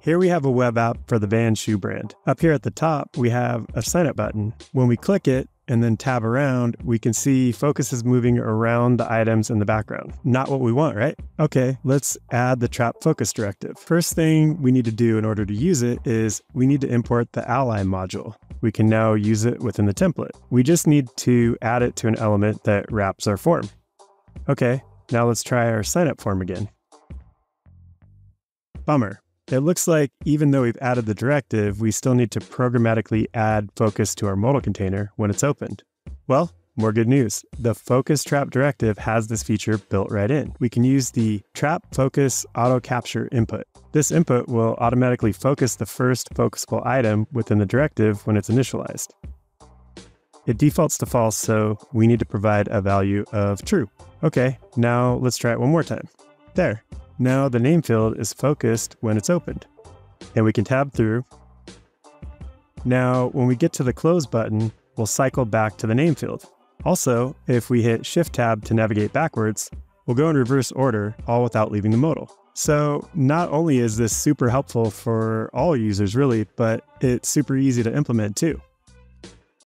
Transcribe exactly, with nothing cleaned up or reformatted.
Here we have a web app for the Vans shoe brand. Up here at the top, we have a sign up button. When we click it and then tab around, we can see focus is moving around the items in the background. Not what we want, right? Okay, let's add the trap focus directive. First thing we need to do in order to use it is we need to import the ally module. We can now use it within the template. We just need to add it to an element that wraps our form. Okay, now let's try our signup form again. Bummer. It looks like even though we've added the directive, we still need to programmatically add focus to our modal container when it's opened. Well, more good news. The focus trap directive has this feature built right in. We can use the trap focus auto capture input. This input will automatically focus the first focusable item within the directive when it's initialized. It defaults to false, so we need to provide a value of true. Okay, now let's try it one more time. There. Now the name field is focused when it's opened, and we can tab through. Now, when we get to the close button, we'll cycle back to the name field. Also, if we hit Shift Tab to navigate backwards, we'll go in reverse order, all without leaving the modal. So not only is this super helpful for all users really, but it's super easy to implement too.